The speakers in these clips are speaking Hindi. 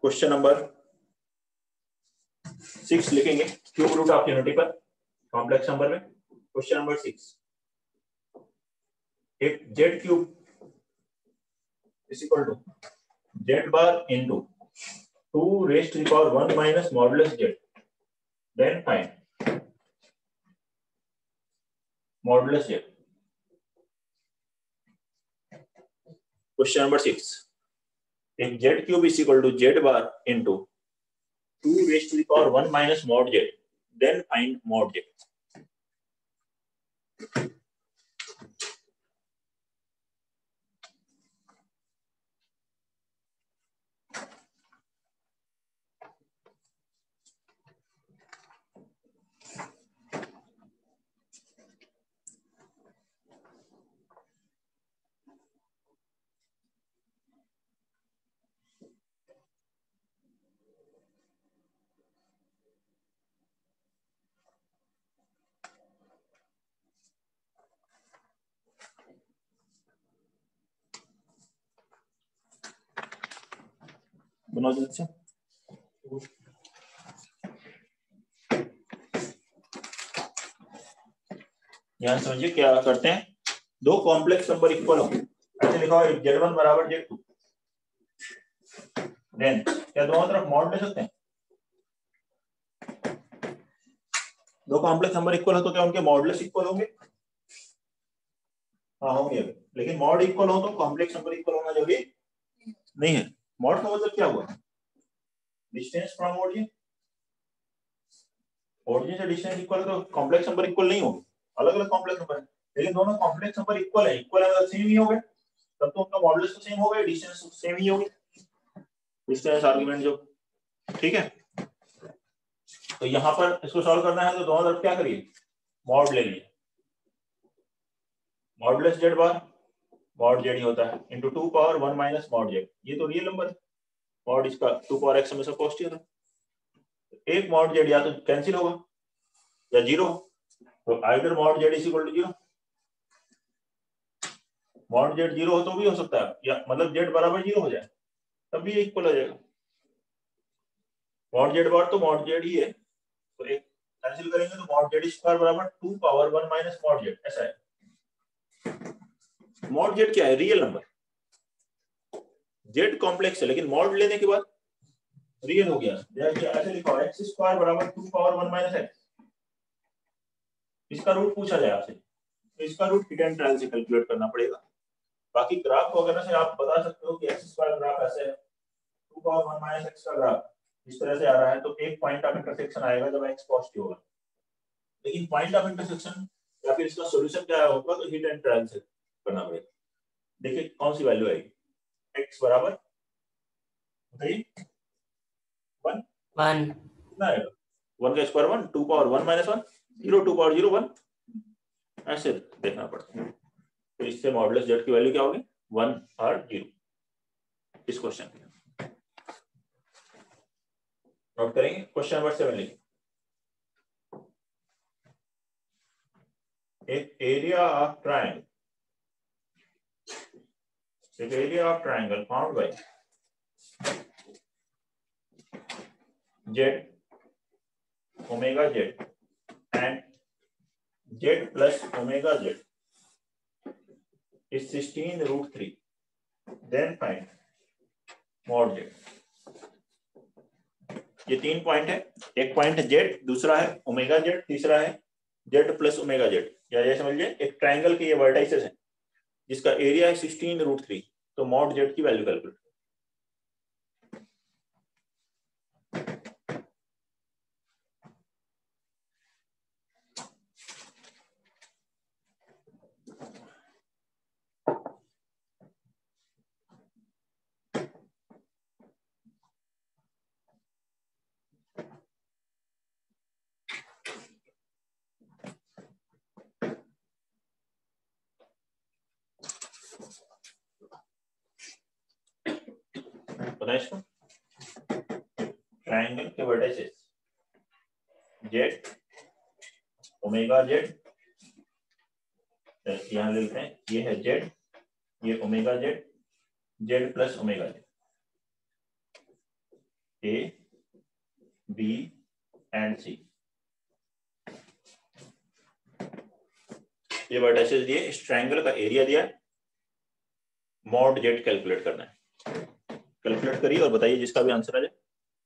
क्वेश्चन नंबर 6 लिखेंगे क्यूब रूट ऑफ यूनिटी पर कॉम्प्लेक्स नंबर में। Question number 6, if z cube is equal to z bar into 2 raised to the power 1 minus modulus z, then find modulus z. Question number 6, if z cube is equal to z bar into 2 raised to the power 1 minus mod z, then find mod z. बना दीजिए। ध्यान समझिए क्या करते हैं, दो कॉम्प्लेक्स नंबर इक्वल हो, ऐसे लिखा हुआ z1 बराबर z2, देन क्या दोनों तरफ मॉड ले सकते हैं? दो कॉम्प्लेक्स नंबर इक्वल हो तो क्या उनके मॉडुलस इक्वल होंगे? हाँ होंगे, लेकिन मॉड इक्वल हो तो कॉम्प्लेक्स नंबर इक्वल होना जरूरी नहीं है। मॉड का मतलब क्या हुआ? डिस्टेंस फ्रॉम ओरिजिन, ओरिजिन से डिस्टेंस इक्वल है तो कॉम्प्लेक्स नंबर इक्वल नहीं होंगे, अलग अलग कॉम्प्लेक्स नंबर है, लेकिन दोनों कॉम्प्लेक्स नंबर इक्वल है, इक्वल है सेम ही हो गए, तब तो उनका मॉडुलस तो सेम होगा, डिस्टेंस सेम ही होगी, डिस्टेंस आर्गुमेंट जो, ठीक है। तो यहाँ पर इसको सॉल्व करना है तो दोनों तरफ क्या करिए, मॉड ले लीजिए, modulus Z bar mod Z ही होता है into 2 power 1 minus mod Z, ये तो रियल नंबर है, मॉड इसका 2 पावर x हमेशा पॉजिटिव है, एक मॉड जेड या तो कैंसिल होगा या जीरो, तो either mod Z is equal to zero, mod Z zero हो तो भी हो सकता है, या मतलब जेड बराबर जीरो हो जाए तब भी ये इक्वल हो जाएगा, मॉड जेड बार तो मॉड जेड ही है, तो एक कैंसिल करेंगे तो मॉड जेड स्क्वायर बराबर 2 पावर 1 माइनस मॉड जेड, ऐसा है। मॉड जेड क्या है? रियल नंबर, जेड कॉम्प्लेक्स है लेकिन मॉड लेने के बाद रियल हो गया, ऐसे लिखो एक्स स्क्वायर बराबर 2 पावर 1 माइनस एक्स, इसका रूट पूछा जाए आपसे तो इसका रूट हिट एंड ट्रायल से कैलकुलेट करना पड़ेगा, बाकी ग्राफ वगैरह से आप बता सकते हो कि एक्स स्क्वायर ग्राफ ऐसे है, 2 पावर 1 माइनस एक्स का ग्राफ इस तरह से आ रहा है, तो एक पॉइंट ऑफ इंटरसेक्शन आएगा जब एक्स पॉजिटिव होगा, लेकिन पॉइंट ऑफ इंटरसेक्शन या फिर इसका सॉल्यूशन क्या होगा तो हिट एंड ट्रायल से करना पड़ेगा। देखिए कौन सी वैल्यू आएगी, x बराबर बताइए 1 कितना आएगा, 1 का स्क्वायर 1, 2 पावर 1 माइनस 1, 0, 2 पावर 0 1, ऐसे देखना पड़ता है, तो इससे मॉडुलस जेड की वैल्यू क्या होगी 1 और 0। इस क्वेश्चन नोट करेंगे, क्वेश्चन नंबर 7 लिखिए, एक एरिया ऑफ ट्रायंगल, एक area of triangle found by Z omega Z and Z plus omega Z is 16√3, then find mod z। ये तीन पॉइंट है, एक पॉइंट है जेड, दूसरा है ओमेगा जेड, तीसरा है जेड प्लस ओमेगा जेड, या ये समझिए एक ट्रायंगल के ये वर्टाइसेस है जिसका एरिया है 16√3, तो मॉड जेड की वैल्यू कैलकुलेट। इसको ट्रायंगल के वर्टाइसेस जेड ओमेगा जेड, यहां लिखते हैं ये है जेड, ये omega Z, Z plus omega Z, A, B and C। ये वर्टिसेस दिए, इस ट्रायंगल का एरिया दिया है, मॉड जेड कैलकुलेट करना है। कैलकुलेट करिए और बताइए जिसका भी आंसर आ जाए।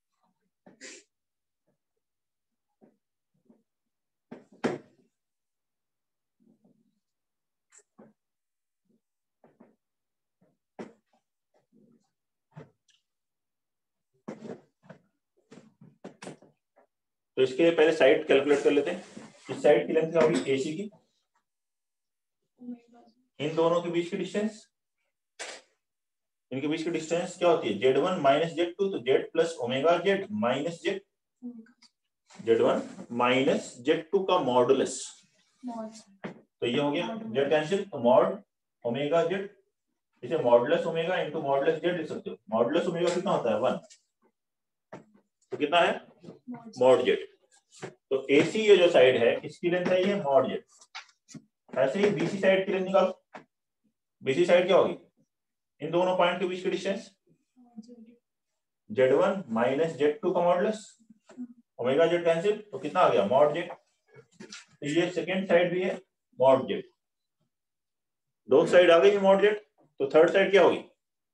तो इसके लिए पहले साइड कैलकुलेट कर लेते हैं। इस साइड की लेंथ क्या होगी AC की, इन दोनों के बीच की डिस्टेंस, इनके बीच की डिस्टेंस क्या होती है Z1 माइनस Z2, तो Z plus omega Z minus Z, Z1 minus Z2 का मॉडुलस, तो ये हो गया Z कैंसिल, तो मॉड ओमेगा Z, इसे modulus omega into modulus Z लिख सकते हो। मॉडुलस ओमेगा कितना होता है 1, तो कितना है मॉड Z। तो AC ये जो साइड है इसकी लेंथ है ये मॉड Z। ऐसे ही BC साइड की लेंथ निकालो। BC साइड क्या होगी, इन दोनों पॉइंट के बीच की डिस्टेंस Z1 माइनस Z2 का मॉडुलस, ओमेगा Z कैंसिल, तो कितना आ गया मॉड Z। तो ये सेकंड साइड भी है मॉड Z, दो साइड आ गई मॉड Z, तो थर्ड साइड क्या होगी,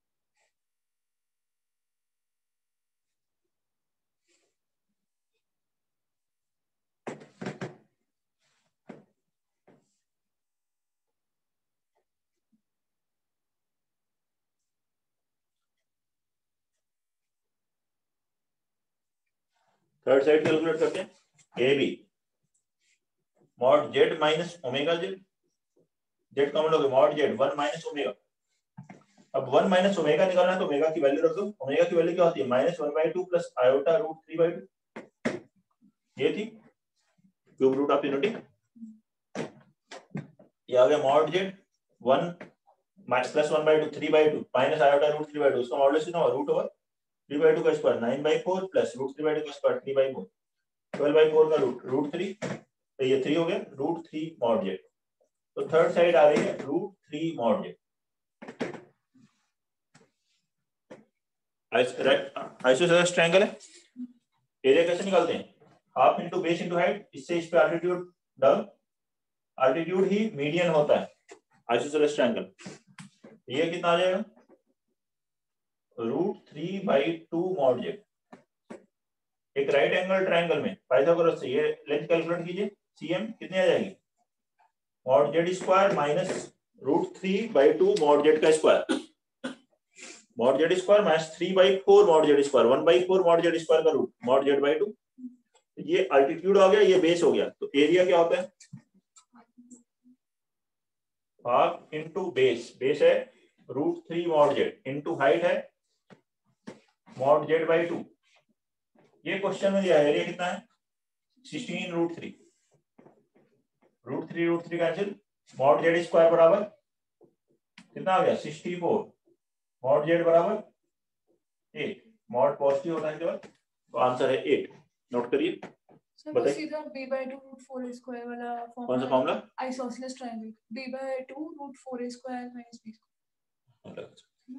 थर्ड साइड कैलकुलेट करते हैं। AB mod Z minus omega Z, Z common हो गया मॉड Z 1 माइनस ओमेगा। अब 1 माइनस ओमेगा निकालना है तो ओमेगा की वैल्यू रख दो। ओमेगा की वैल्यू क्या होती है -1/2 प्लस आयोटा रूट 3/2, ये थी क्यूब रूट ऑफ यूनिटी। ये आ गया mod Z 1 plus 1/2 3/2 minus iota root 3/2, उसका मॉडुलस कितना होगा रूट ओवर 3/2 का स्क्वायर 9/4 प्लस रूट 3/2 का स्क्वायर 3/4, 12/4 का रूट 3, तो ये 3 हो गया रूट 3 मॉड Z। तो थर्ड साइड आ रही है root 3 mod Z। Isosceles triangle है, एरिया कैसे निकालते हैं, half into base into height, इससे इस पे एल्टीट्यूड डाउन, एल्टीट्यूड ही मीडियन होता है आइसोसेलेस ट्रायंगल। ये कितना आ जाएगा रूट 3/2 मॉड Z। एक राइट एंगल ट्रायंगल में पाइथागोरस से ये लेंथ कैलकुलेट कीजिए, CM कितनी आ जाएगी mod Z square minus root 3/2 mod Z का square, mod Z square minus 3/4 mod Z square, 1/4 mod Z square का रूट मॉड Z/2। ये अल्टीट्यूड हो गया, ये बेस हो गया, तो एरिया क्या होता है हाफ इंटू बेस, बेस है root 3 mod Z into height है मॉड Z/2। ये क्वेश्चन में दिया है एरिया कितना है 16 root 3, root 3 cancel, mod Z square बराबर कितना आ गया 64, मॉड Z बराबर 8, मॉड पॉजिटिव होता है केवल, तो आंसर है 8। नोट करिए, बताइए सीधा b/2 रूट 4a स्क्वायर वाला कौन सा formula, isosceles triangle b/2 root 4a square minus b square.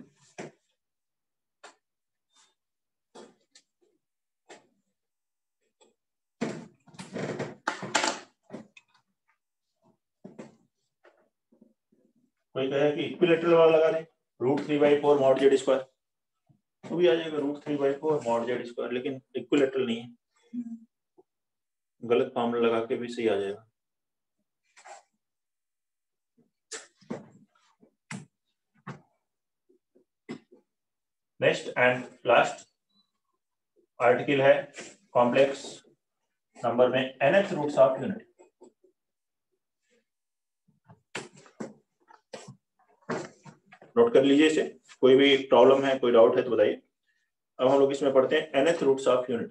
कोई कहे कि इक्विलेटरल वाला लगा दें रूट 3/4 मॉड Z स्क्वायर, तो भी आ जाएगा रूट 3/4 मॉड Z स्क्वायर, लेकिन इक्विलेटरल नहीं है, गलत फॉर्मूला लगा के भी सही आ जाएगा। नेक्स्ट एंड लास्ट आर्टिकल है कॉम्प्लेक्स नंबर में nth roots of unit. Note कर लीजिए इसे, कोई भी प्रॉब्लम है कोई डाउट है तो बताइए। अब हम लोग इसमें पढ़ते हैं nth roots of unit.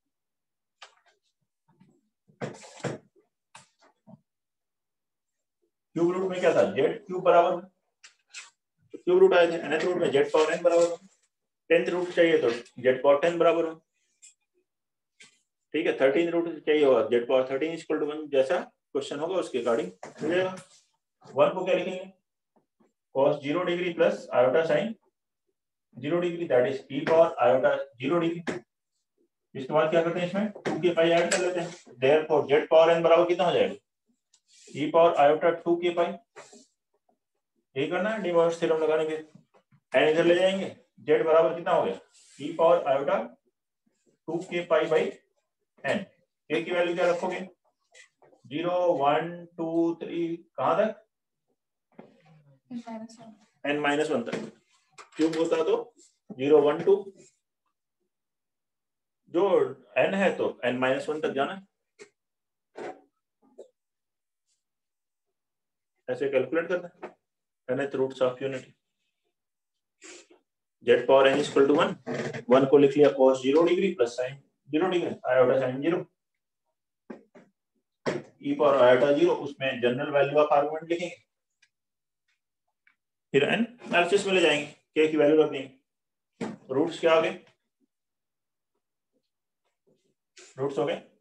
Cube root में क्या था z क्यूब बराबर, क्यूब रूट आए थे, nth रूट में z पावर n बराबर, 10th रूट चाहिए तो z पावर 10 बराबर हो, ठीक है। 13th रूट चाहिए होगा z पावर 13 इक्वल टू 1, जैसा क्वेश्चन होगा उसके अकॉर्डिंग हो जाएगा। 1 को क्या लिखेंगे cos 0 degree plus iota sine 0 degree, that is e power iota 0 degree इसके बाद क्या करते हैं, इसमें 2 के पाई ऐड कर लेते हैं। देयरफॉर z पावर n बराबर कितना हो जाएगा, e पावर आयोटा 2 के पाई। यही करना है डी मॉर्गन थ्योरम लगाने के। n इधर ले जाएंगे, z बराबर कितना हो गया, e पावर आयोटा 2 के पाई बाई n। k की वैल्यू क्या रखोगे, 0 1 2 3 कहां तक, n-1 तक। क्यूब होता तो 0 1 2, जो n है तो n-1 तक जाना है। ऐसे कैलकुलेट करना है nth roots of unity. z power n equal to 1 को लिख लिया cos 0 degree plus sin 0 degree, iota sin 0, e power iota 0, उसमें जनरल वैल्यू ऑफ आर्गुमेंट लिखेंगे, फिर n एलसीएस में ले जाएंगे, k की वैल्यू रख देंगे। रूट्स क्या हो गए, रूट्स हो गए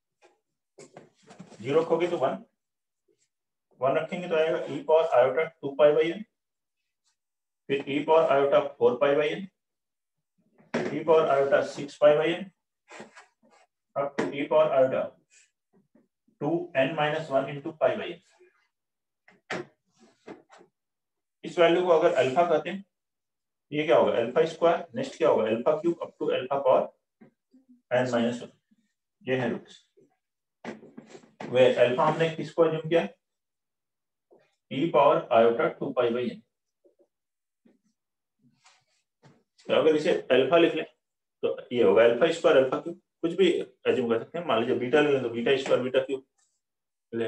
0 रखोगे तो 1 रखेंगे तो आएगा e power iota 2 pi by n, फिर e power iota 4 pi by n, e power iota 6 pi by n, up to e power iota 2n-1 into pi by n। इस वैल्यू को अगर अल्फा कहते हैं, ये क्या होगा अल्फा स्क्वायर, नेक्स्ट क्या होगा alpha cube up to alpha power n-1। ये है रूट्स। वे अल्फा हमने किसको अज्यूम किया, e power iota 2 pi by n। तो अगर इसे अल्फा लिख लें तो ये होगा अल्फा स्क्वायर अल्फा क्यूब, कुछ भी अज्यूम कर सकते हैं। मान लीजिए बीटा ले लें तो बीटा स्क्वायर बीटा क्यूब ले,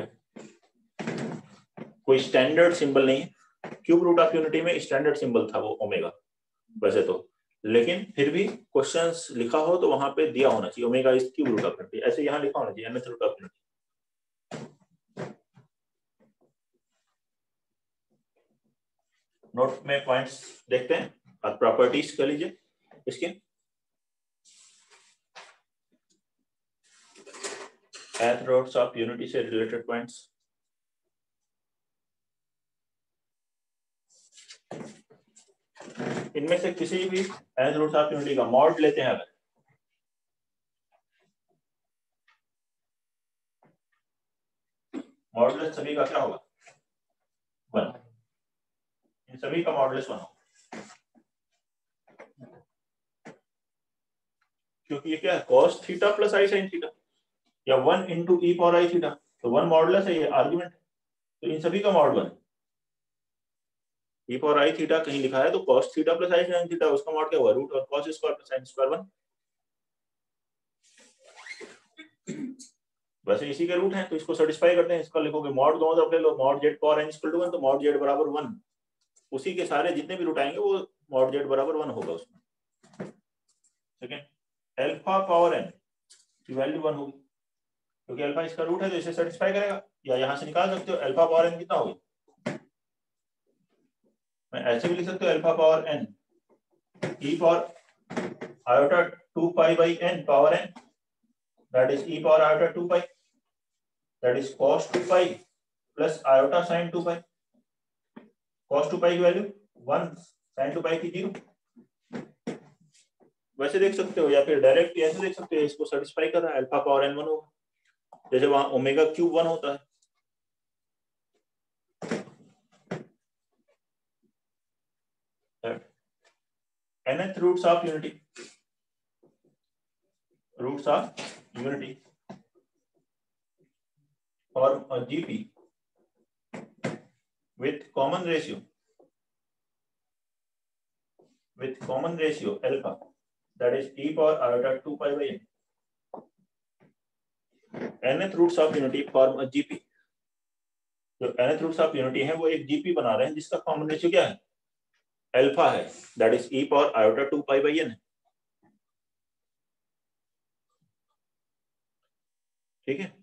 कोई स्टैंडर्ड सिंबल नहीं है। क्यूब रूट ऑफ यूनिटी में स्टैंडर्ड सिंबल था वो ओमेगा वैसे तो, लेकिन फिर भी क्वेश्चंस लिखा हो तो वहां पे दिया होना चाहिए omega is cube root of unity, ऐसे यहाँ लिखा होना चाहिए nth root of unity. Note में पॉइंट्स देखते हैं और प्रॉपर्टीज कर लीजिए इसके। nth रूट्स ऑफ यूनिटी से रिलेटेड पॉइंट्स, इनमें से किसी भी nth रूट्स ऑफ यूनिटी का मॉड लेते हैं अगर, मॉडुलस सभी का क्या होगा 1, इन सभी का मॉडुलस 1 होगा, क्योंकि ये क्या है cos theta plus I sin theta या 1 into e power I theta, तो 1 मॉडुलस है, ये आर्गुमेंट, तो इन सभी का mod 1। e power I theta कहीं लिखा है तो cos theta plus I sin theta, उसका मॉड क्या हुआ रूट और cos square plus sin square 1। वैसे इसी के रूट हैं तो इसको सेटिस्फाई करते हैं। इसका लिखोगे मॉड दोनों तरफ ले लो, mod z power n equal to 1 तो मॉड z बराबर 1, उसी के सारे जितने भी रूट आएंगे वो मॉड z बराबर 1 होगा उसमें। सेकंड, अल्फा पावर n की वैल्यू 1 होगी क्योंकि अल्फा इसका रूट है तो इसे सेटिस्फाई करेगा। या यहां से निकाल सकते हो अल्फा पावर n कितना होगी, मैं ऐसे भी लिख सकते हो alpha power n e power iota 2 pi by n power n, that is e power iota 2 pi, that is cos 2 pi plus iota sin 2 pi। cos 2 pi की वैल्यू 1, sin 2 pi की 0। वैसे देख सकते हो या फिर डायरेक्ट ऐसे देख सकते हो, इसको सेटिस्फाई कर रहा है अल्फा पावर n 1 होगा, जैसे वहां ओमेगा क्यूब 1 होता है। nth roots of unity, roots of unity form a GP with common ratio alpha, that is e power iota 2 pi by n। nth roots of unity form a GP, जो nth रूट्स ऑफ यूनिटी है वो एक GP बना रहे हैं जिसका कॉमन रेशियो क्या है अल्फा है, that is e power iota 2 pi by n। ठीक है,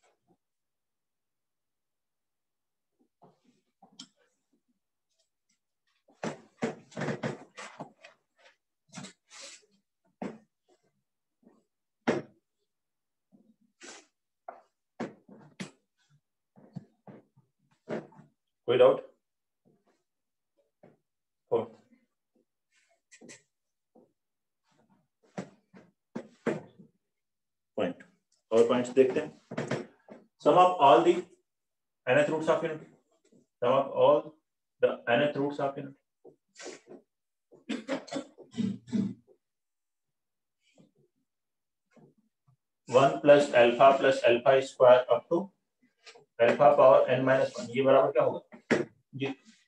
कोई डाउट? और पॉइंट्स देखते हैं। Sum of all the nth roots of unit, sum of all the nth roots of unit. One plus alpha square up to alpha power n minus 1, ये बराबर क्या होगा जी।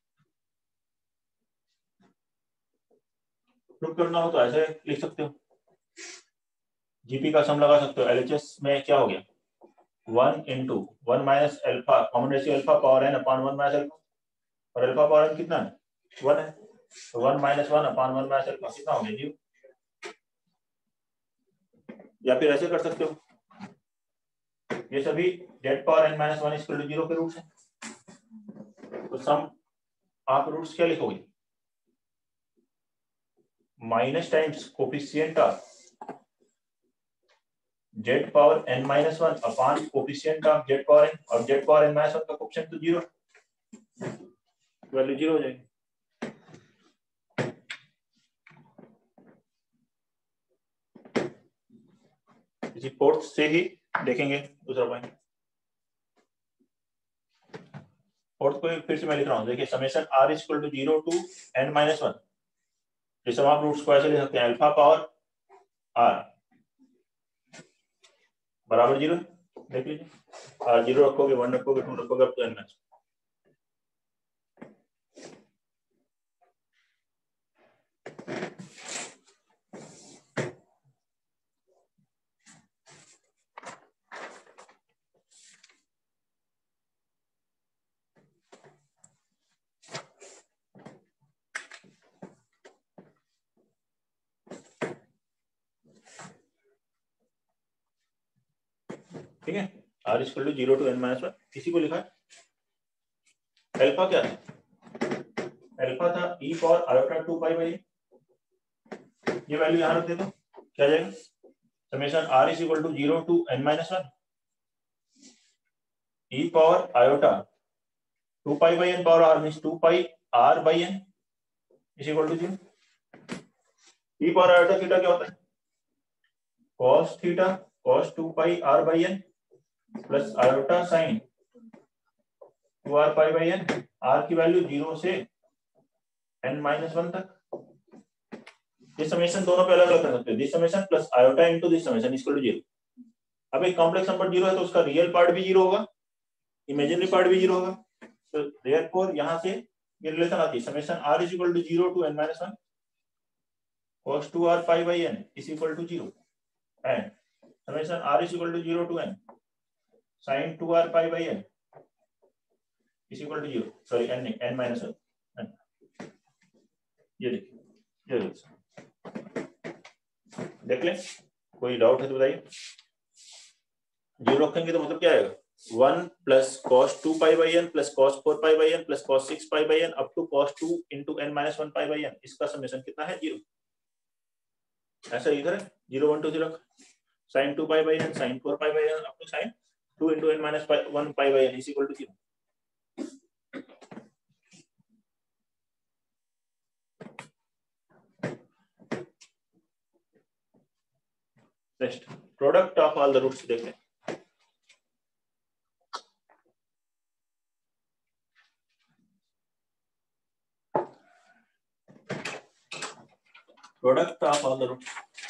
प्रूव करना हो तो ऐसे लिख सकते हो, जीपी का सम लगा सकते हो। एलएचएस में क्या हो गया, 1 into 1 minus alpha, common ratio alpha power n upon 1 minus alpha, और अल्फा पावर n कितना है 1 है, तो 1 माइनस 1 अपॉन 1 माइनस अल्फा कितना हो गया 0। या फिर ऐसे कर सकते हो, ये सभी z power n minus 1 equal to 0 के रूट्स हैं, तो सम आप रूट्स क्या लिखोगे, minus times coefficient of z power n minus 1 upon coefficient of z power n, और z पावर n माइनस 1 का कोफिशिएंट तो 0, वैल्यू 0 हो जाएगी। इसी फोर्थ से ही देखेंगे दूसरा पॉइंट। फोर्थ को फिर से मैं लिख रहा हूं, देखिए summation r equal to 0 to n minus 1, ये सब आप रूट्स को ऐसे लिख सकते हैं, अल्फा पावर r बराबर 0, देख लीजिए, r 0 रखोगे, 1 रखोगे, 2 रखोगे, अब तो n माइनस। ठीक है, r equal to 0 to n minus 1, किसी को लिखा है। अल्फा क्या था, अल्फा था e power iota 2 pi by, ये वैल्यू यहां रख दे तो क्या जाएगा, summation r equal to 0 to n minus 1 e power iota 2 pi by n power r means 2 pi r by n is equal to 0। e power iota theta क्या होता है, cos theta cos 2 pi r by n plus iota sine 2r pi by n, r की वैल्यू 0 से n माइनस 1 तक। ये समेशन दोनों पे अलग अलग कर सकते हो, this summation plus iota into this summation equal to 0। अब एक कॉम्प्लेक्स नंबर 0 है तो उसका रियल पार्ट भी 0 होगा, इमेजिनरी पार्ट भी 0 होगा, तो देयरफॉर यहां से ये रिलेशन आती है, summation r is equal to 0 to n minus 1 cos 2r pi by n is equal to 0 and summation r is equal to 0 to n sin 2r pi by n is equal to 0, sorry n minus 1। ये देखिए, ये देखिए, देख लें, कोई डाउट है तो बताइए। 0 रखेंगे तो मतलब क्या आएगा, 1 plus cos 2 pi by n plus cos 4 pi by n plus cos 6 pi by n up to cos 2 into n minus 1 pi by n, इसका समेशन कितना है 0। ऐसा इधर है 0 1 2 0 sin 2 pi by n sin 4 pi by n up to sin 2 into n minus 1 pi by n is equal to 0। Next product of all the roots देखते हैं। Product of all the roots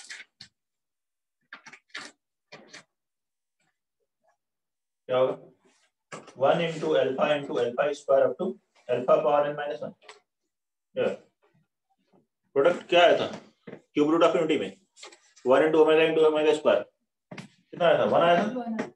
क्या होगा, 1 into alpha square up to alpha power n minus 1। Product क्या आया था क्यूब रूट ऑफ यूनिटी में, 1 इंटू ओमेगा स्क्वायर कितना आया था, 1 आया था।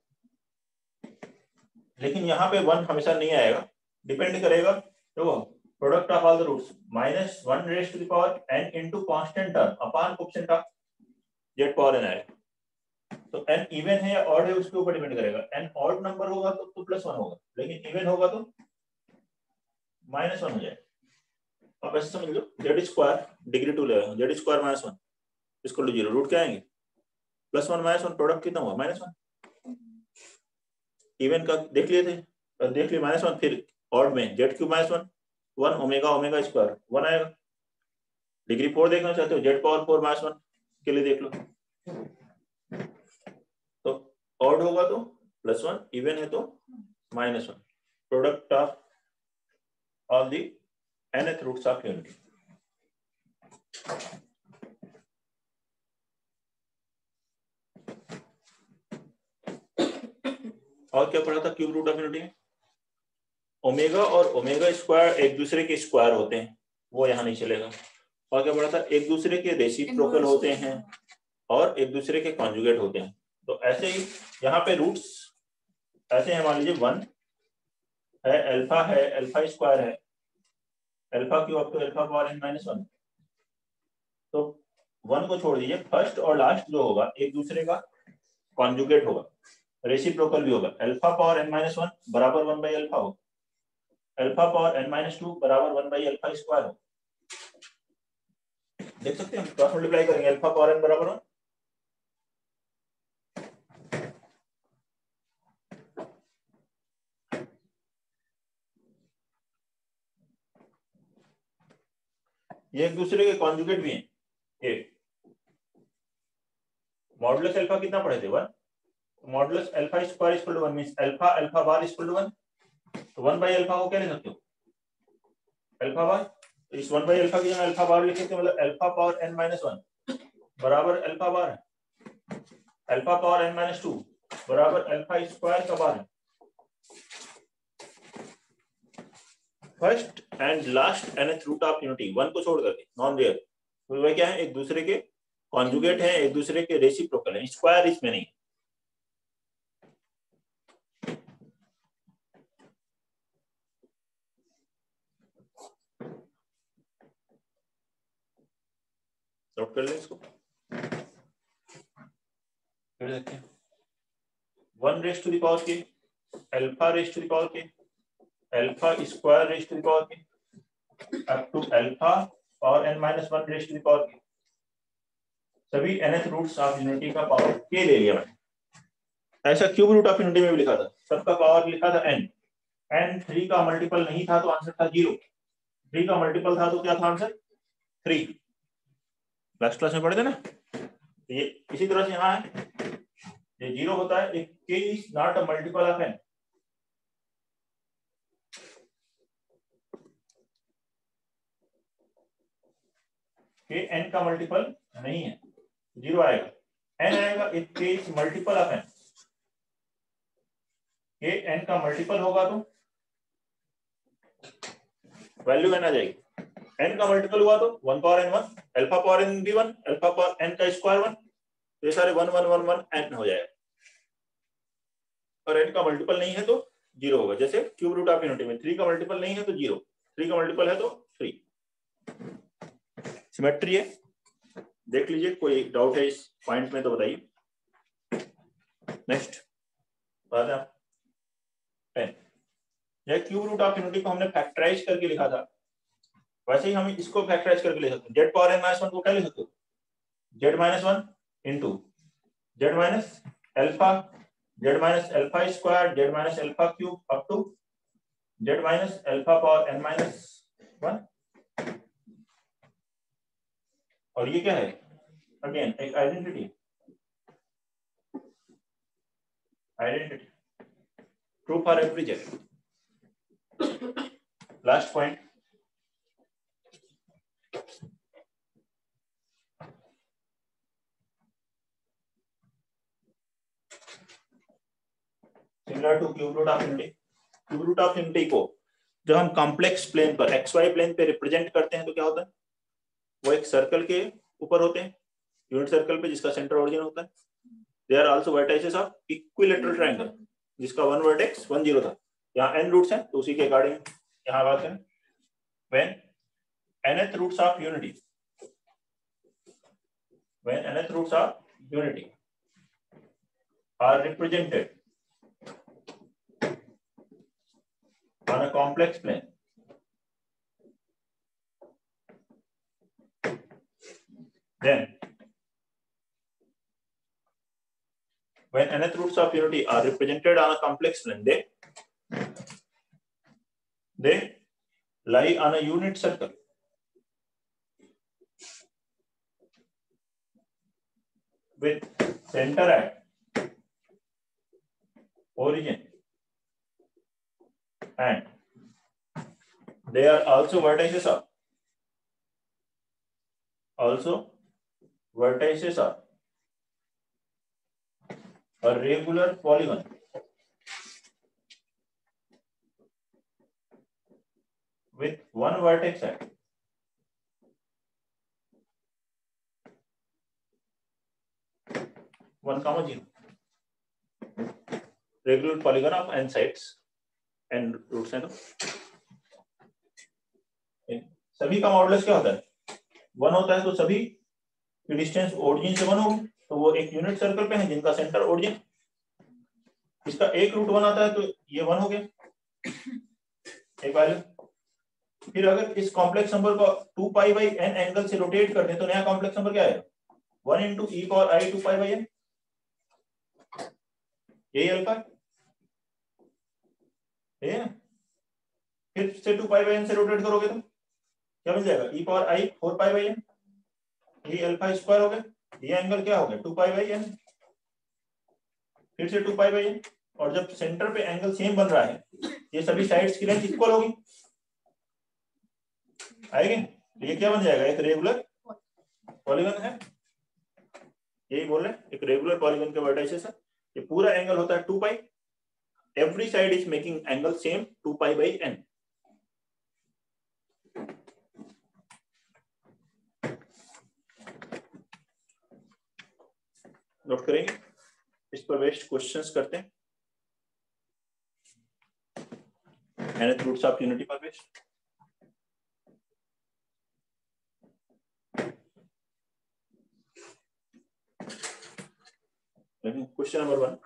लेकिन यहाँ पे 1 हमेशा नहीं आएगा, डिपेंड करेगा, तो product of all the roots minus 1 raise to the power n into constant term upon coefficient of z power n आएगा। तो n इवन है या ऑड है उसके ऊपर डिपेंड करेगा, n ऑड नंबर होगा तो प्लस 1 होगा, लेकिन इवन होगा तो माइनस 1 हो जाएगा। आप ऐसे समझ लो, z स्क्वायर डिग्री 2 लेगा, z square minus 1 equal to 0, root क्या आएंगे प्लस 1 माइनस 1, प्रोडक्ट कितना हुआ माइनस 1। इवन का देख लिए थे, देख लिए माइनस 1, फिर ऑड में z cube minus 1 1 omega square 1 आएगा। डिग्री 4 देखना चाहते हो, z पावर 4 माइनस 1 के लिए देख लो, तो ऑड होगा तो +1, इवन है तो -1. Product of all the nth roots of unity. और क्या पढ़ा था क्यूब रूट ऑफ यूनिटी में? ओमेगा और ओमेगा स्क्वायर एक दूसरे के स्क्वायर होते हैं, वो यहाँ नहीं चलेगा. और क्या पढ़ा था? एक दूसरे के रेसिप्रोकल होते हैं और एक दूसरे के कॉन्जुगेट होते हैं. तो ऐसे ही यहाँ पे रूट्स ऐसे हैं. मान लीजिए 1 है, अल्फा है, अल्फा स्क्वायर है, alpha cube up to alpha power n -1. तो 1 को छोड़ दीजिए, फर्स्ट और लास्ट जो होगा एक दूसरे का कॉन्जुगेट होगा, रेसिप्रोकल भी होगा. अल्फा पावर n -1 बराबर 1 बाई अल्फा हो, अल्फा पावर n -2 बराबर 1 बाई अल्फा स्क्वायर हो. देख सकते हैं हम क्रॉस मल्टीप्लाई करेंगे, अल्फा पावर n बराबर 1, ये एक दूसरे के कॉन्जुगेट भी हैं. ये मॉडुलस अल्फा कितना पढ़े थे? 1. Modulus alpha square equal to 1 means alpha alpha bar equal to 1. तो 1 बाई अल्फा को क्या लिख सकते हो? Alpha bar. तो इस 1 बाई अल्फा की जगह अल्फा बार लिख सकते हैं, मतलब अल्फा पावर n -1 बराबर अल्फा बार है, अल्फा पावर n -2 बराबर अल्फा स्क्वायर का बार है. First and last nth root of unity 1 को छोड़ करके नॉन रियल, तो वह क्या है? एक दूसरे के कॉन्जुगेट है, एक दूसरे के रेसिप्रोकल है, स्क्वायर इसमें नहीं. नोट कर लें इसको, कर सकते हैं. 1 रेज़ टू द पावर के, alpha raise to the power के, alpha square raise to the power के, अप टू अल्फा और n -1 raise to the power के. सभी nth रूट्स ऑफ यूनिटी का पावर के ले लिया मैंने. ऐसा क्यूब रूट ऑफ यूनिटी में भी लिखा था, सबका पावर लिखा था n. n 3 का मल्टीपल नहीं था तो आंसर था 0. 3 का मल्टीपल था तो क्या था आंसर? 3. लास्ट क्लास में पढ़े थे ना. ये इसी तरह से यहाँ है, ये 0 होता है. एक k is not a multiple of n. k n का मल्टीपल नहीं है, 0 आएगा. n आएगा, एक k is multiple of n. k n का मल्टीपल होगा तो वैल्यू n आ जाएगी. n का मल्टीपल हुआ तो 1 power n 1, alpha power n भी 1, अल्फा पावर n का स्क्वायर 1. तो ये सारे 1 1 1 1 n हो जाएगा. और n का मल्टीपल नहीं है तो 0 होगा. जैसे क्यूब रूट ऑफ यूनिटी में 3 का मल्टीपल नहीं है तो 0, 3 का मल्टीपल है तो 3. सिमेट्री है. देख लीजिए, कोई डाउट है इस पॉइंट में तो बताइए. नेक्स्ट बात है 10. यह क्यूब रूट ऑफ यूनिटी को हमने फैक्टराइज करके लिखा था, वैसे ही हम इसको फैक्टराइज करके लिख सकते हैं. जेड पावर n -1 को क्या लिख सकते हो? Z -1 into Z minus alpha, Z minus alpha square, Z minus alpha cube up to Z minus alpha power n -1. और ये क्या है? अगेन एक identity. True for every Z. Last point, similar to cube root of unity. Cube root of unity को जब हम कॉम्प्लेक्स प्लेन पर XY प्लेन पे रिप्रेजेंट करते हैं तो क्या होता है? वो एक सर्कल के ऊपर होते हैं, यूनिट सर्कल पे, जिसका सेंटर ओरिजिन होता है. They are also vertices of equilateral triangle, जिसका वन वर्टेक्स 1 0 था. यहाँ n रूट्स हैं तो उसी के अकॉर्डिंग यहाँ बात करें. When nth roots of unity, when nth roots of unity are represented on a complex plane, then when nth roots of unity are represented on a complex plane, they lie on a unit circle with center at origin and they are also vertices of a regular polygon with one vertex at one comma 0. Regular polygon of n sides n roots हैं तो सभी का मॉडुलस क्या होता है? 1 होता है, तो सभी की डिस्टेंस ओरिजिन से 1 होगी, तो वो एक यूनिट सर्कल पे है जिनका सेंटर ओरिजिन, इसका एक रूट 1 आता है तो ये 1 हो गया एक वैल्यू। फिर अगर इस कॉम्प्लेक्स नंबर को 2 पाई बाई n एंगल से रोटेट कर दें तो नया कॉम्प्लेक्स नंबर क्या आएगा? 1 into e power i 2 pi by n, यही अल्फा है। फिर से 2 पाई बाई n से रोटेट करोगे तो क्या मिल जाएगा? e power i 4 pi by n, ये अल्फा स्क्वायर हो गया, ये एंगल क्या हो गया? 2 पाई बाई n, फिर से 2 पाई बाई n, और जब सेंटर पे एंगल सेम बन रहा है ये सभी साइड्स की लेंथ इक्वल होगी, आएगी, ये क्या बन जाएगा? एक रेगुलर पॉलीगन है, यही बोल रहे हैं, एक रेगुलर पॉलीगन के वर्टिसेस है। ये पूरा एंगल होता है 2 pi, every side is making angle same 2 pi by n। Note करेंगे, इस पर बेस्ड क्वेश्चंस करते हैं, nth रूट्स ऑफ यूनिटी पर based. Question number 1,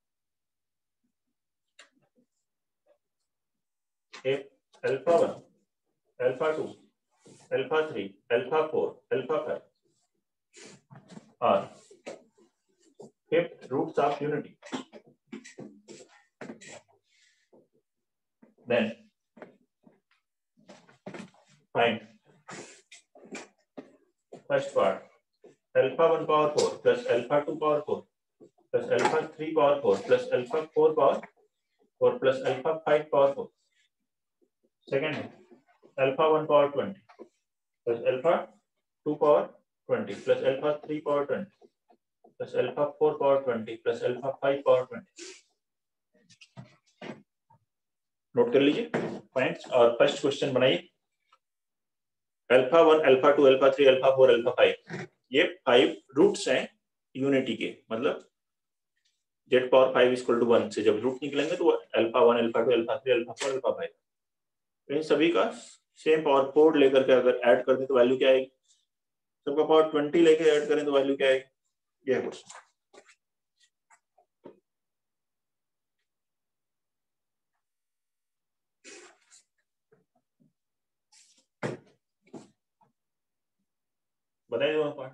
alpha 1, alpha 2, alpha 3, alpha 4, alpha 5 are fifth roots of unity. Then find first part, alpha 1 power 4 plus alpha 2 power 4 plus alpha 3 power 4 plus alpha 4 power 4 plus alpha 5 power 4. Second है alpha 1 power 20 plus alpha 2 power 20 plus alpha 3 power 20 plus alpha 4 power 20 plus alpha 5 power 20. Note कर लीजिए पॉइंट्स और फर्स्ट क्वेश्चन बनाइए। Alpha 1, alpha 2, alpha 3, alpha 4, alpha 5, ये 5 रूट्स हैं यूनिटी के, मतलब z पावर 5 इक्वल टू 1 से जब रूट निकलेंगे तो alpha 1, alpha 2, alpha 3, alpha 4, alpha 5, इन सभी का सेम पावर 4 लेकर के अगर ऐड कर दें तो वैल्यू क्या आएगी? सबका पावर 20 लेके ऐड करें तो वैल्यू क्या आएगी? ये है क्वेश्चन। बताइए दोनों पार्ट।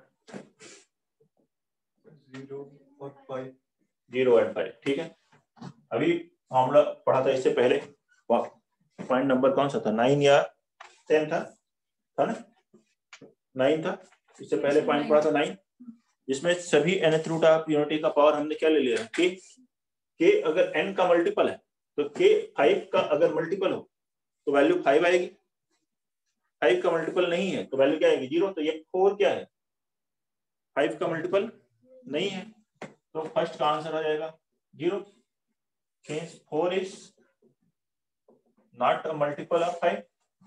0 और 5, 0 और 5, ठीक है। अभी फॉर्मूला पढ़ा था इससे पहले, पॉइंट नंबर कौन सा था? 9 या 10 था ना? 9 था, इससे पहले पॉइंट पढ़ा था 9, जिसमें सभी nth रूट ऑफ यूनिटी का पावर हमने क्या ले लिया? के अगर n का मल्टीपल है तो k 5 का अगर मल्टीपल हो तो वैल्यू 5 आएगी, 5 का मल्टीपल नहीं है तो वैल्यू क्या आएगी? 0। तो ये 4 क्या है? 5 का मल्टीपल नहीं है, तो फर्स्ट का आंसर आ जाएगा 0। 4 is not a multiple of 5.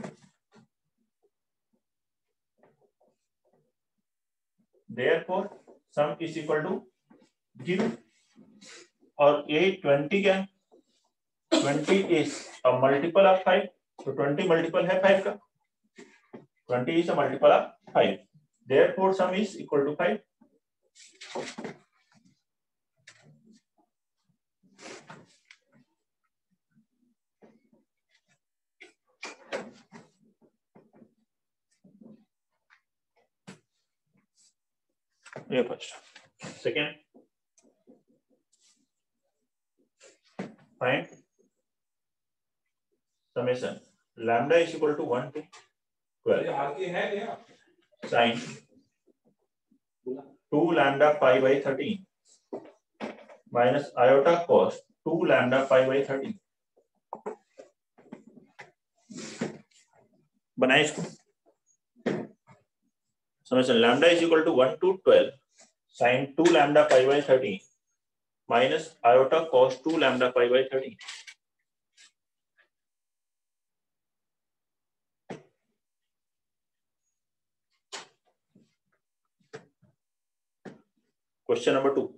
Therefore sum is equal to 0. और ये 20 क्या है? 20 is a multiple of 5, तो 20 मल्टीपल है 5 का, 20 is a multiple of 5. Therefore sum is equal to 5. ये first. Second, find summation lambda is equal to 1 to 12 sine 2 lambda pi by 13 minus iota cos 2 lambda pi by 13 बनाए इसको। Summation lambda is equal to 1 to 12 sin 2 lambda pi by 13 minus iota cos 2 lambda pi by 13। Question number 2।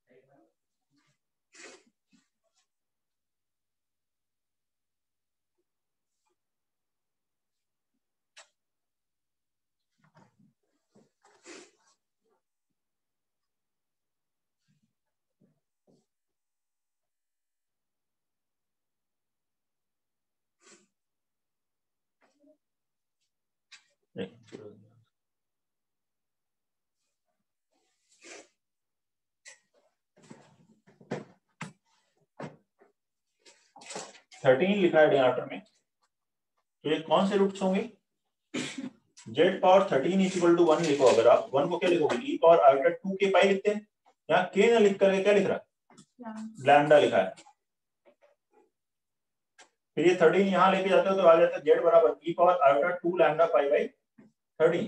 Thirteen लिखा है डिनोमिनेटर में, तो ये कौन से रूट्स होंगे? Z power 13 is equal to 1 लिखो। अगर आप 1 को क्या लिखोगे? ई पावर आयोटा 2 के पाई लिखते हैं। यहाँ के ना लिख करके क्या लिख रहा है? लैम्डा लिखा है। फिर ये 13 यहाँ लेके जाते हो तो आ जाता है जेड बराबर e power iota 2 lambda pi by 13,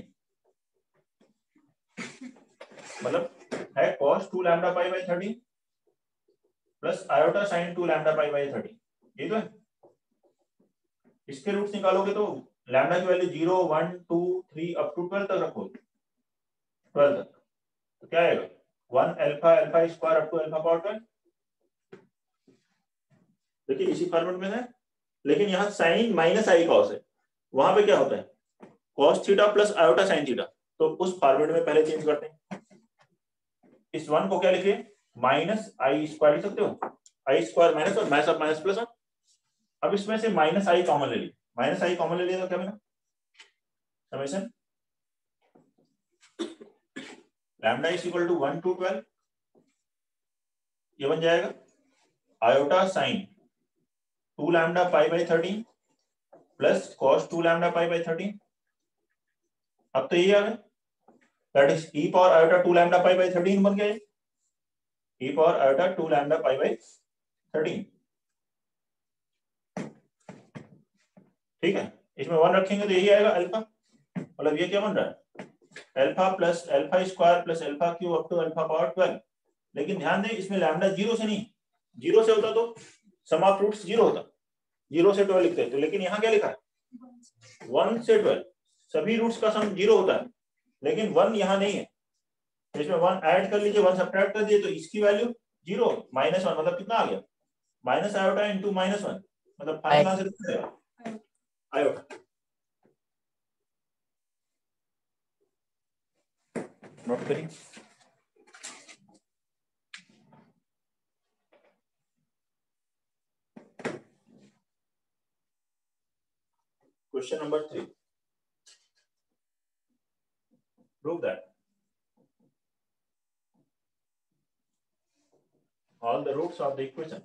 मतलब है cos 2 lambda pi by 13 plus iota sin 2 lambda pi by 13। ये तो है। इसके रूट्स निकालोगे तो लैम्डा की वैल्यू 0 1 2 3 अप टू 12 तक रखोगे। 12 तक तो क्या आएगा? 1 alpha alpha square up to alpha power 12। देखिए इसी फॉर्मेट में है, लेकिन यहाँ साइन माइनस आई कॉस है। वहां पे क्या होता है? cos theta plus iota sin theta. तो उस फॉर्मेट में पहले चेंज करते हैं। इस 1 को क्या लिखिए? माइनस आई स्क्वायर लिख सकते हो। आई स्क्वायर माइनस और माइनस माइनस प्लस 1। अब इसमें से माइनस आई कॉमन ले ली। माइनस आई कॉमन ले लिया तो क्या बना? Summation lambda is equal to 1 to 12, ये बन जाएगा iota sine 2 lambda pi by 13 plus cos 2 lambda pi by 13। अब तो ये आ गया, that is e power iota 2 lambda pi by 13 बन गया। e power iota 2 lambda pi by 13, ठीक है। इसमें 1 रखेंगे तो यही आएगा अल्फा, मतलब ये क्या बन रहा है? Alpha plus alpha square plus alpha cube up to alpha power 12। लेकिन ध्यान दें इसमें लैम्डा 0 से नहीं, 0 से होता तो सम ऑफ रूट्स 0 होता, 0 से 12 लिखते हैं। तो लेकिन यहाँ क्या लिखा है? 1 से 12 सभी रूट्स का सम 0 होता है, लेकिन 1 यहाँ नहीं है। तो इसमें 1 ऐड कर लीजिए, 1 सब्ट्रैक्ट कर दिए तो इसकी वैल्यू 0 माइनस 1, मतलब कितना आ गया? माइनस आयोटा इंटू माइनस 1, मतलब फाइनल आंसर कितना आएगा? आयोटा। नोट करिए। Question number 3, prove that all the roots of the equation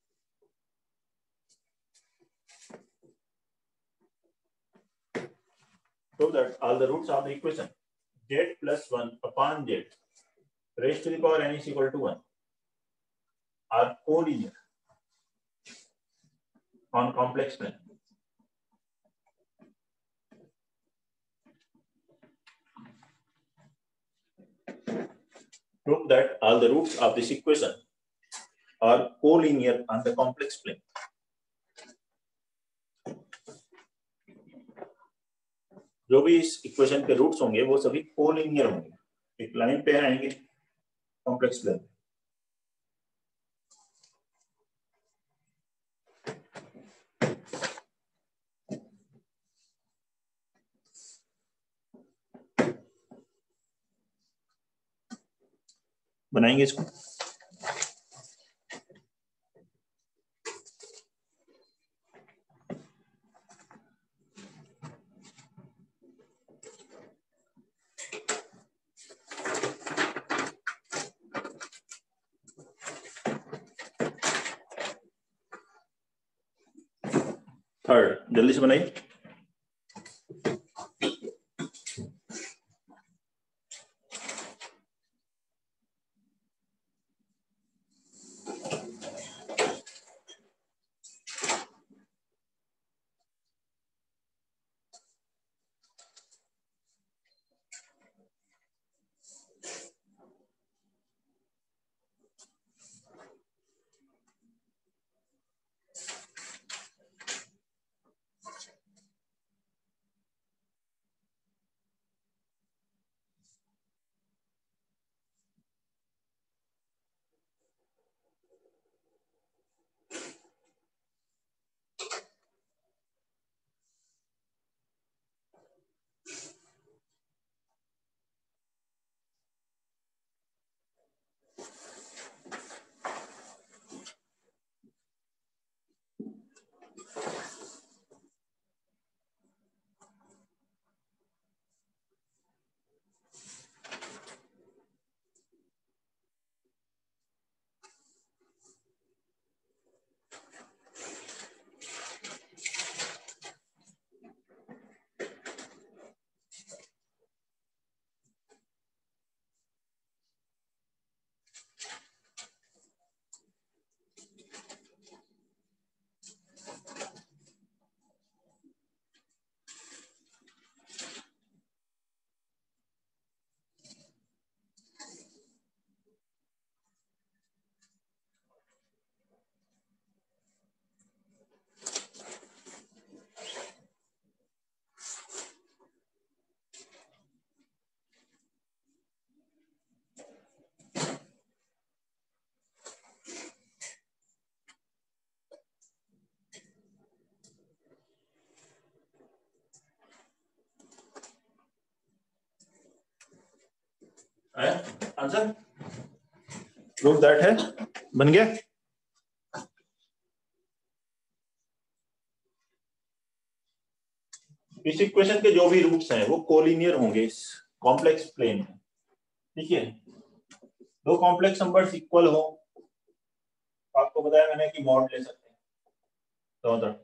z plus 1 upon z raised to the power n is equal to 1 are collinear on complex plane. Prove that all the roots of this equation are collinear on the complex plane. जो भी इस इक्वेशन के रूट्स होंगे वो सभी कोलिनियर होंगे, एक लाइन पे आएंगे कॉम्प्लेक्स प्लेन। बनाएंगे इसको। थर्ड जल्दी से बनाइए। आंसर प्रूव दैट है, बन गया। इस इक्वेशन के जो भी रूट्स हैं वो कोलिनियर होंगे इस कॉम्प्लेक्स प्लेन में, ठीक है। दो कॉम्प्लेक्स नंबर्स इक्वल हो, आपको बताया मैंने कि मॉड ले सकते हैं, तो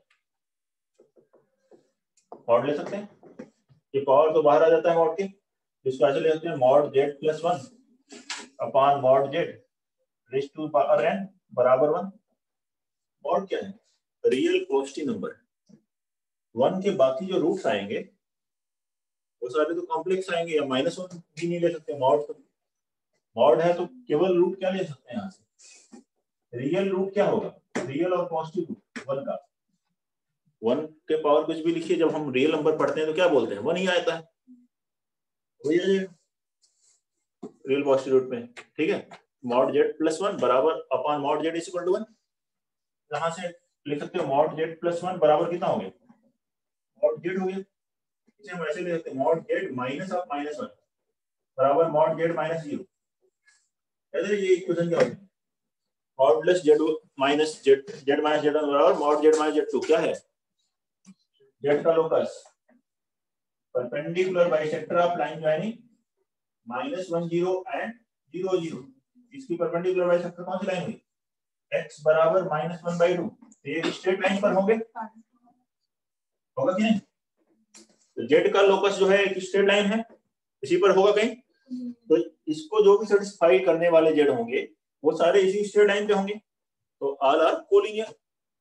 मॉड ले सकते हैं, ये पावर तो बाहर आ जाता है मॉड के, इसको ऐसे ले सकते हैं mod z plus 1 upon mod z raise to power n बराबर 1। मॉड क्या है? Real positive number. 1 के बाकी जो रूट्स आएंगे वो सारे तो कॉम्प्लेक्स आएंगे, या -1 भी नहीं ले सकते मॉड। तो मॉड है तो केवल रूट क्या ले सकते हैं यहाँ से, रियल रूट क्या होगा, रियल और पॉजिटिव रूट 1 का। 1 के पावर कुछ भी लिखिए, जब हम रियल नंबर पढ़ते हैं तो क्या बोलते हैं, 1 ही आता है, वही आ जाएगा रियल पॉजिटिव रूट में, ठीक है। मॉड जेड प्लस 1 बराबर upon mod Z is equal to 1। यहां से लिख सकते हो मॉड जेड प्लस 1 बराबर कितना हो गया, मॉड जेड हो गया। इसे हम ऐसे लिख सकते हैं मॉड जेड माइनस ऑफ -1 बराबर मॉड जेड माइनस 0। ऐसे ये इक्वेशन क्या होगी, mod plus z minus z, z minus z बराबर मॉड जेड माइनस जेड 2। क्या है, जेड का locus perpendicular bisector of line joining -1 0 and 0 0। इसकी परपेंडिकुलर बाइसेक्टर कौन सी लाइन हुई, x बराबर -1/2। ये स्ट्रेट लाइन पर होंगे, होगा कि नहीं। तो जेड का लोकस जो है एक स्ट्रेट लाइन है, इसी पर होगा कहीं, तो इसको जो भी सेटिस्फाई करने वाले जेड होंगे वो सारे इसी स्ट्रेट लाइन पे होंगे, तो ऑल आर कोलिनियर।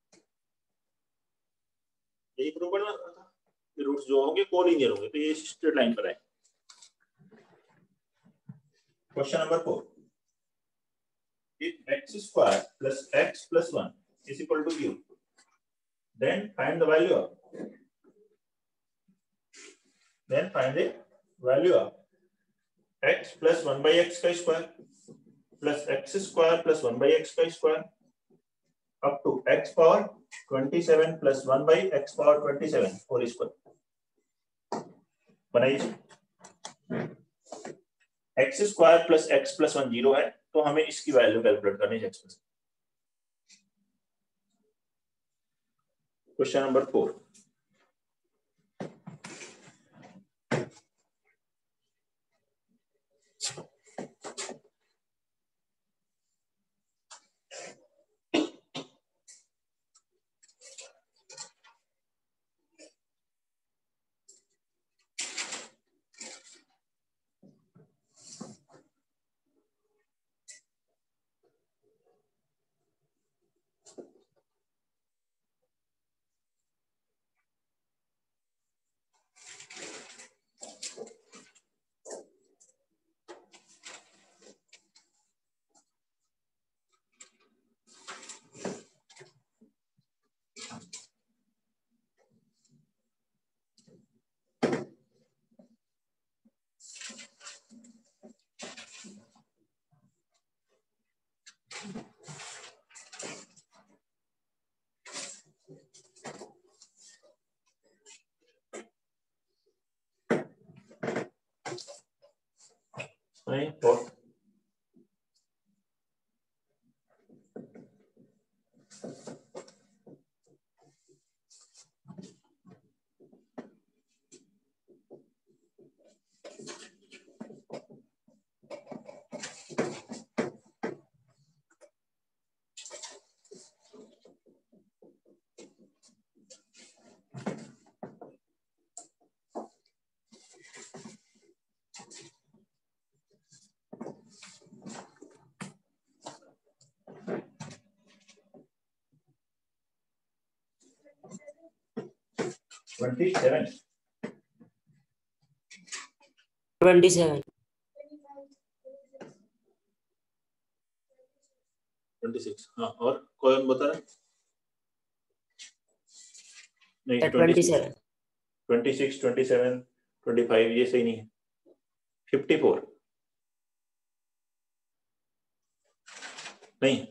यही प्रूव करना था कि रूट्स जो होंगे कोलिनियर होंगे, तो ये स्ट्रेट लाइन पर है। Question number 4, if x square plus x plus 1 is equal to 0, then find the value of x plus 1 by x का square plus x square plus 1 by x का square up to x power 27 plus 1 by x power 27 whole square बनाइए। x स्क्वायर प्लस x प्लस 1 0 है, तो हमें इसकी वैल्यू कैलकुलेट करनी है x प्लस। क्वेश्चन नंबर 4, नहीं 4, हाँ, और कौन बता रहा है, नहीं 26 27 25 ये सही नहीं है, 54 नहीं।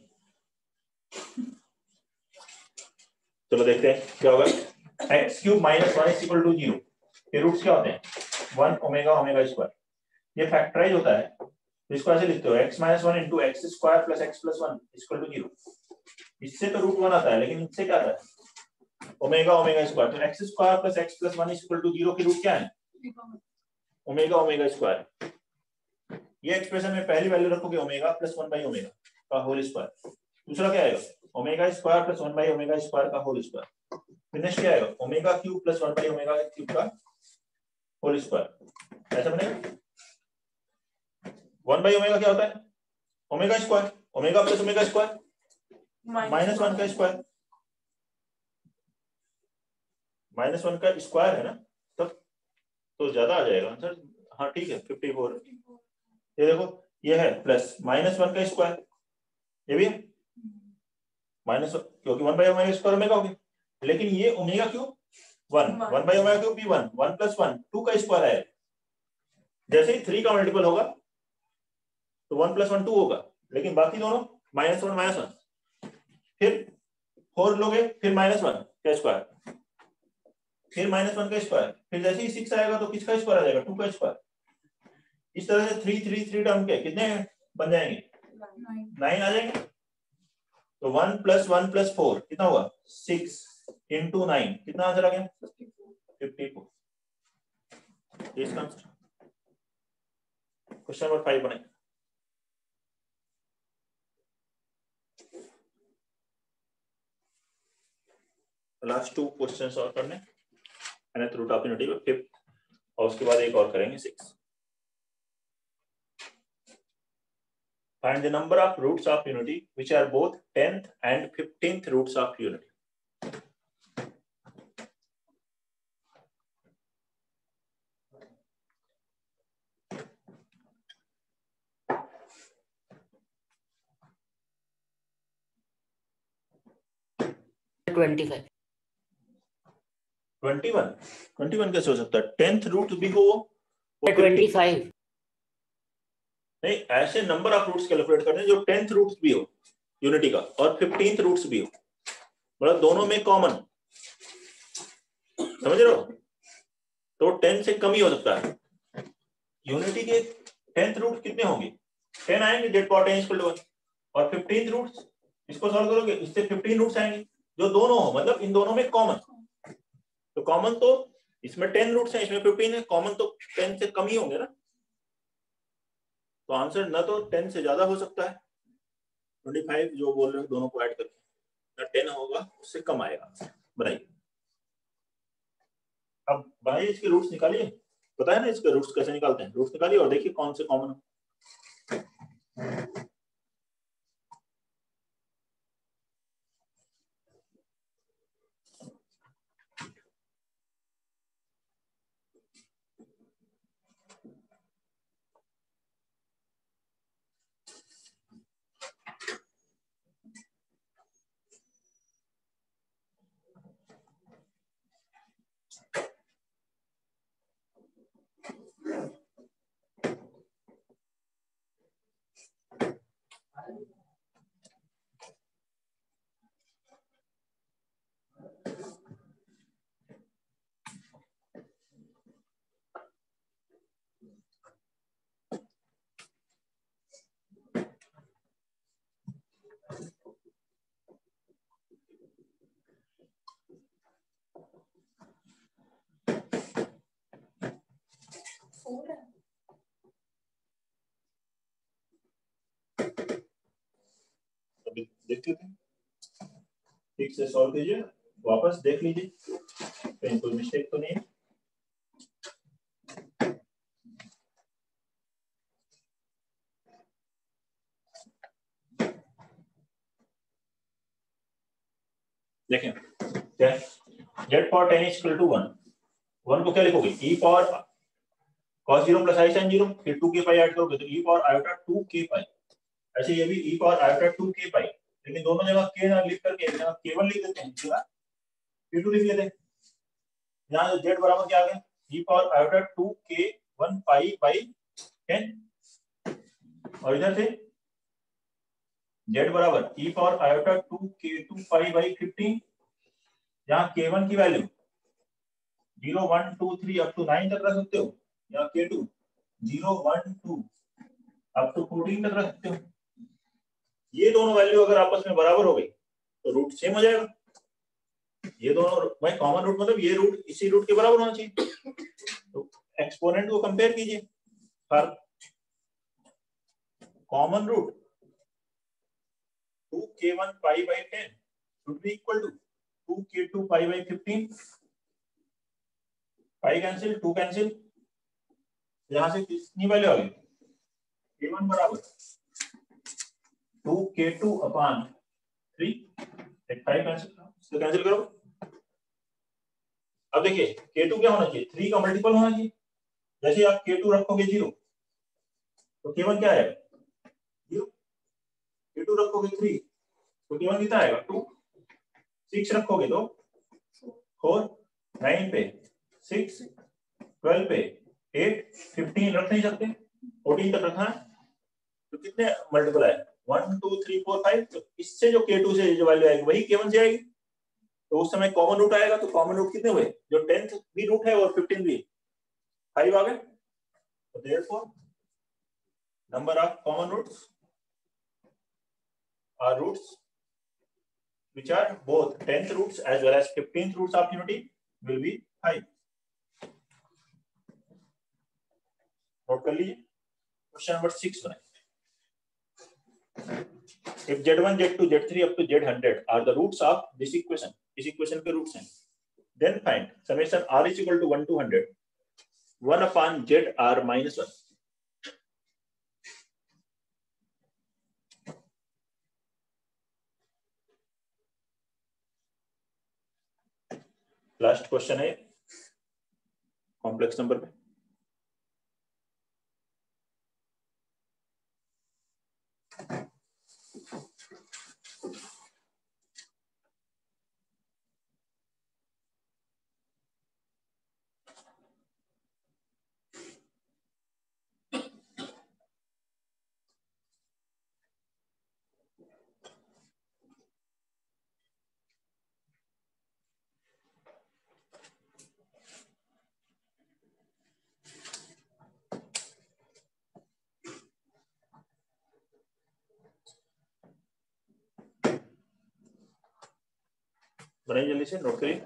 चलो देखते हैं क्या होगा, x cube minus 1 is equal to 0। ये रूट्स क्या होते हैं, 1 ओमेगा ओमेगा स्क्वायर। ये फैक्टराइज होता है तो इसको ऐसे लिखते हो x minus 1 into x square plus x plus 1 equal to 0। इससे तो रूट 1 आता है, लेकिन इससे क्या आता है ओमेगा ओमेगा स्क्वायर। तो x square plus x plus 1 equal to 0 की रूट क्या है ओमेगा ओमेगा स्क्वायर। ये एक्सप्रेशन में पहली वैल्यू रखोगे ओमेगा प्लस 1 बाई ओमेगा का होल स्क्वायर। दूसरा क्या आएगा omega square plus 1 by omega square का होल स्क्वायर। फिर नेक्स्ट क्या आएगा omega cube plus 1 by omega cube का होल स्क्वायर। ऐसा बनेगा 1 बाई ओमेगा क्या होता है omega square, omega plus omega square minus 1 का स्क्वायर, माइनस 1 का स्क्वायर है ना, तब तो ज्यादा आ जाएगा आंसर। हाँ ठीक है 54। ये देखो ये है प्लस माइनस 1 का स्क्वायर, ये भी है माइनस, क्योंकि 1 बाई ओमेगा स्क्वायर ओमेगा हो गया, लेकिन ये omega cube 1 1 by omega cube भी 1 1 प्लस 1 2 का स्क्वायर है। जैसे ही 3 का मल्टीपल होगा तो 1 प्लस 1 2 होगा, लेकिन बाकी दोनों माइनस 1 माइनस 1, फिर 4 लोगे फिर माइनस 1 का स्क्वायर, फिर माइनस 1 का स्क्वायर, फिर जैसे ही 6 आएगा तो किसका स्क्वायर आ जाएगा 2 का स्क्वायर। इस तरह से 3 3 3 टर्म के कितने बन जाएंगे 9 आ जाएंगे। तो 1 प्लस 1 प्लस 4 कितना हुआ 6 इंटू 9 कितना आंसर आ गया 54। क्वेश्चन नंबर 5 बने। लास्ट 2 क्वेश्चंस और करने nth रूट ऑफ यूनिटी पे 5th, और उसके बाद एक और करेंगे 6। Find the number of roots of unity which are both 10th and 15th roots of unity. $25 21 कैसे हो सकता है 10th रूट भी हो वो 25 नहीं, ऐसे नंबर ऑफ रूट्स कैलकुलेट करने जो 10th रूट्स भी हो यूनिटी का और 15th रूट्स भी हो, मतलब दोनों में कॉमन, समझ रहे हो, तो 10 से कम ही हो सकता है। यूनिटी के 10th रूट कितने होंगे 10 आएंगे, जेड पावर 10 इक्वल टू 1, और 15th रूट्स इसको सॉल्व करोगे इससे 15 रूट्स आएंगे जो दोनों हो, मतलब इन दोनों में कॉमन। तो कॉमन तो इसमें 10 रूट्स हैं, इसमें 15 है, कॉमन तो 10 से कम ही होंगे ना। तो आंसर न तो 10 से ज्यादा हो सकता है 25 जो बोल रहे हो दोनों को ऐड करके, न 10 होगा उससे कम आएगा। बनाइए, अब बनाइए इसके रूट्स निकालिए, पता है ना इसके रूट्स कैसे निकालते हैं, रूट्स निकालिए और देखिए कौन से कॉमन हो। अभी देख लेते हैं, ठीक से सॉल्व कीजिए, वापस देख लीजिए कहीं कोई मिस्टेक तो नहीं है। देखें क्या जेड पावर 10 इक्वल टू 1, 1 को क्या लिखोगे e power cos 0 plus i sin 0, फिर 2k पाई ऐड करोगे तो e पावर आयोटा 2k पाई, ऐसे ये भी e पावर आयोटा 2k पाई, लेकिन दोनों जगह k ना लिख करके जगह k1 लिख देते हैं, जगह k2 लिख लेते हैं। यहाँ z बराबर क्या आ गया e power iota 2k1 pi by 10, और इधर से z बराबर e power iota 2k2 pi by 15, यहाँ k1 की वैल्यू 0 1 2 3 अप टू 9 तक रख सकते हो, यहाँ k2 0 1 2 आप तो 14 तक रख सकते हो। ये दोनों वैल्यू अगर आपस में बराबर हो गई तो रूट सेम हो जाएगा। ये दोनों भाई कॉमन रूट मतलब ये रूट इसी रूट के बराबर होना चाहिए। तो एक्सपोनेंट को कंपेयर कीजिए। हर common root 2k1 pi by 10 should be equal to 2k2 pi by 15। Pi cancel, 2 cancel, यहां से कितनी वैल्यू आ गई? k1 बराबर 2k2 अपॉन 3। 5 कैंसिल, कैंसिल करो। अब देखिए k2 क्या होना चाहिए? 3 का मल्टीपल होना चाहिए। जैसे आप k2 रखोगे 0 तो k1 क्या आएगा? 0। k2 रखोगे 3 तो k1 कितना आएगा? 2। 6 रखोगे तो 4, 9 पे 6, 12 पे 8, 15 रख नहीं सकते, 14 तक रखना है। तो कितने मल्टीपल आए? 1 2 3 4 5। तो इससे जो k2 से जो वैल्यू आएगी वही k1 से आएगी। तो उस समय कॉमन रूट आएगा। तो कॉमन रूट कितने हुए? जो 10th भी रूट है और 15 भी 5 आ गए। तो therefore number of common roots are roots which are both 10th roots as well as 15th roots of unity will be 5। Note कर लीजिए। क्वेश्चन नंबर 6 बनाइए। If Z1, Z2, Z3 up to Z100 are the roots of this equation, इस इक्वेशन के रूट्स हैं, then find summation r is equal to 1 to 100 1 upon ZR minus 1। Last question है कॉम्प्लेक्स नंबर में। बनाइए जल्दी से, नोट करिए।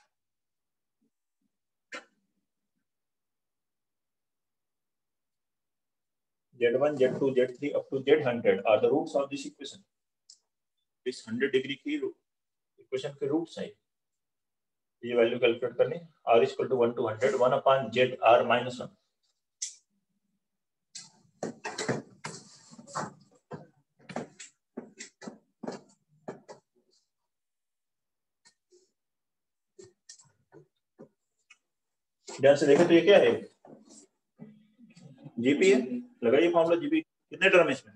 Z1, Z2, Z3 up to Z100 are the roots of this equation। इस 100 डिग्री की इक्वेशन के रूट्स हैं। ये वैल्यू कैलकुलेट करनी। r is equal to 1 to 100 1 upon ZR minus 1। ध्यान से देखें तो ये क्या है? जीपी है। लगाइए फॉर्मूला जीपी। कितने टर्म है इसमें?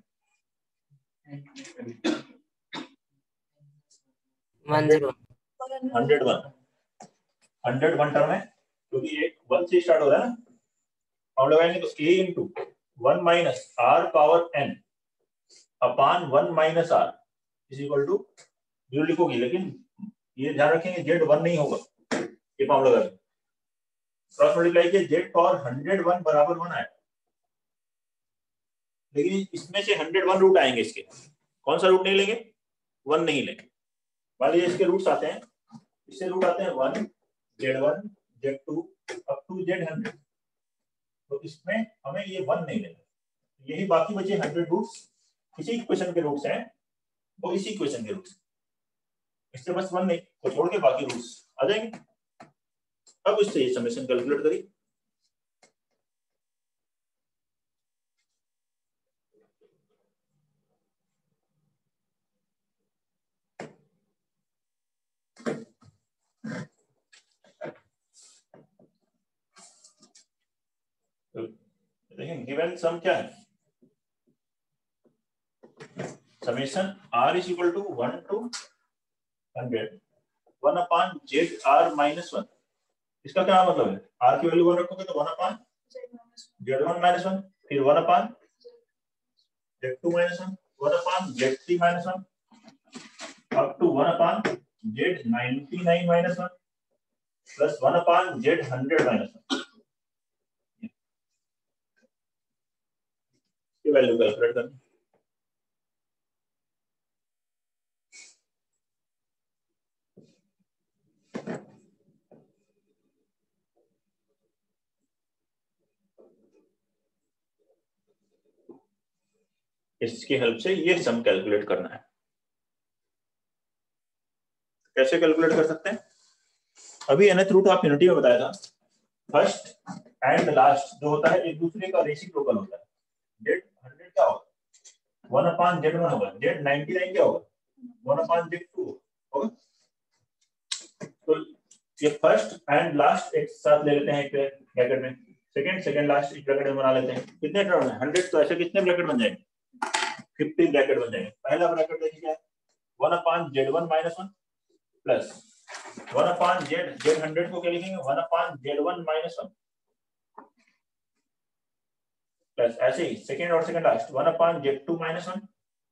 101 टर्म है क्योंकि ये 1 से स्टार्ट हो रहा है ना। फॉर्मूला लगाएंगे तो a into 1 minus r power n upon 1 minus r is equal to 0 लिखोगी, लेकिन ये ध्यान रखेंगे z 1 नहीं होगा। ये फॉर्मूला लगाएंगे, क्रॉस मल्टीप्लाई किए, z पावर 101 बराबर 1 आएगा। लेकिन इसमें से 101 रूट आएंगे इसके। कौन सा रूट नहीं लेंगे? 1 नहीं लेंगे। मान लीजिए इसके रूट्स आते हैं, इससे रूट आते हैं 1, Z1, Z2 up to Z100। तो इसमें हमें ये 1 नहीं लेना। यही बाकी बचे 100 रूट्स इसी इक्वेशन के रूट्स हैं, वो इसी इक्वेशन के रूट्स। इससे बस 1 नहीं तो छोड़ के बाकी रूट्स आ जाएंगे। अब इससे ये समेशन कैलकुलेट करिए। देखिए गिवन सम क्या है? Summation r is equal to 1 to 100 1 upon ZR minus 1। इसका क्या मतलब है? r की वैल्यू 1 रखोगे तो 1 अपॉन Z1 माइनस 1, फिर 1 upon Z2 minus 1, 1 upon Z3 minus 1 up to 1 upon Z99 minus 1 plus 1 upon Z100 minus 1। इसकी वैल्यू कैलकुलेट करनी। इसकी हेल्प से ये सम कैलकुलेट करना है। कैसे कैलकुलेट कर सकते हैं? अभी nth रूट ऑफ यूनिटी में बताया था, फर्स्ट एंड लास्ट जो होता है एक दूसरे का रेसिप्रोकल होता है। जेड 100 क्या होगा? 1/z1 होगा। जेड 99 क्या होगा? 1/z2 होगा। तो ये फर्स्ट एंड लास्ट एक साथ ले लेते हैं एक ब्रैकेट में, सेकंड लास्ट एक ब्रैकेट में बना लेते हैं। कितने टर्म है? 100, तो ऐसे कितने ब्रैकेट बन जाएंगे? 50 ब्रैकेट बन जाएंगे। पहला ब्रैकेट देखिए क्या है? 1/z1 - 1 प्लस 1/z, z100 को क्या लिखेंगे? 1/z1 - 1 प्लस ऐसे ही सेकंड और second last 1/z2 - 1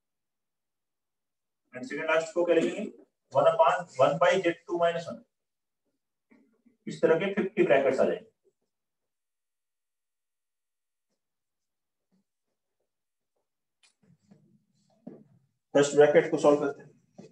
and second last को क्या लिखेंगे? 1/z2 - 1। इस तरह के 50 ब्रैकेट्स आ जाएंगे। फर्स्ट ब्रैकेट को सॉल्व करते हैं,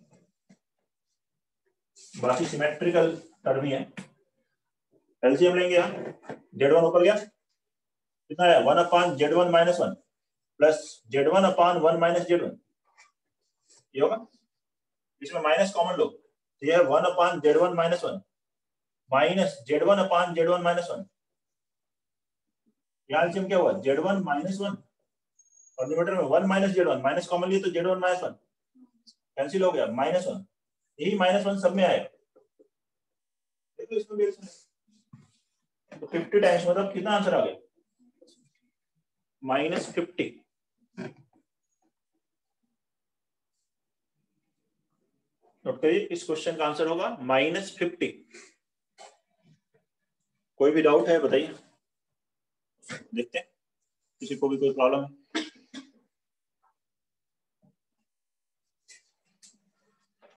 बाकी सिमेट्रिकल टर्म ही है। एलसीएम लेंगे यहाँ, z1 ऊपर गया कितना है? 1/z1 - 1 प्लस z1/1 - z1, ये होगा। इसमें माइनस कॉमन लो, तो ये है 1/z1 - 1 माइनस z1/z1 - 1। यहाँ एलसीएम क्या हुआ? z1 - 1 और न्यूमरेटर में 1 - z1, माइनस कॉमन लिए तो z1 - 1 कैंसिल हो गया, -1। यही -1 सब में आएगा। देखो इसमें भी तो 50 टाइम्स मतलब कितना आंसर आ गया? -50। नोट करिए, इस क्वेश्चन का आंसर होगा -50। कोई भी डाउट है बताइए, देखते हैं किसी को भी कोई प्रॉब्लम है।